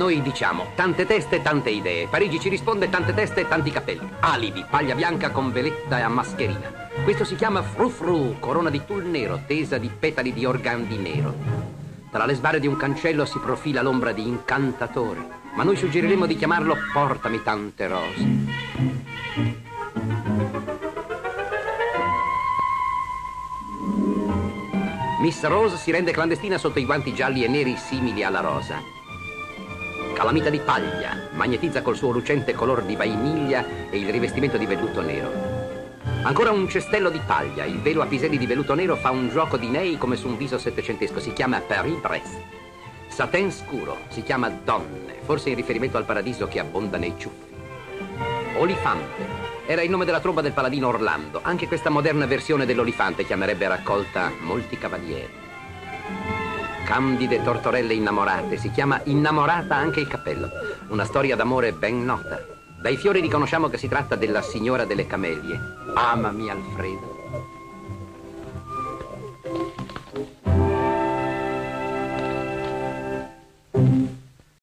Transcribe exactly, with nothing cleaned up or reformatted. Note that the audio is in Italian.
noi diciamo tante teste, tante idee. Parigi ci risponde tante teste, tanti capelli. Alibi, paglia bianca con veletta e a mascherina. Questo si chiama frufru, corona di tul nero, tesa di petali di organdi nero. Tra le sbarre di un cancello si profila l'ombra di incantatore, ma noi suggeriremo di chiamarlo portami tante rose. Miss Rose si rende clandestina sotto i guanti gialli e neri simili alla rosa. Calamita di paglia magnetizza col suo lucente color di vainiglia e il rivestimento di velluto nero. Ancora un cestello di paglia, il velo a piselli di velluto nero fa un gioco di nei come su un viso settecentesco, si chiama Paris-Brest. Satin scuro, si chiama Donne, forse in riferimento al paradiso che abbonda nei ciuffi. Olifante era il nome della tromba del paladino Orlando. Anche questa moderna versione dell'olifante chiamerebbe raccolta molti cavalieri. Candide tortorelle innamorate, si chiama Innamorata anche il cappello. Una storia d'amore ben nota. Dai fiori riconosciamo che si tratta della signora delle camelie. Amami, Alfredo.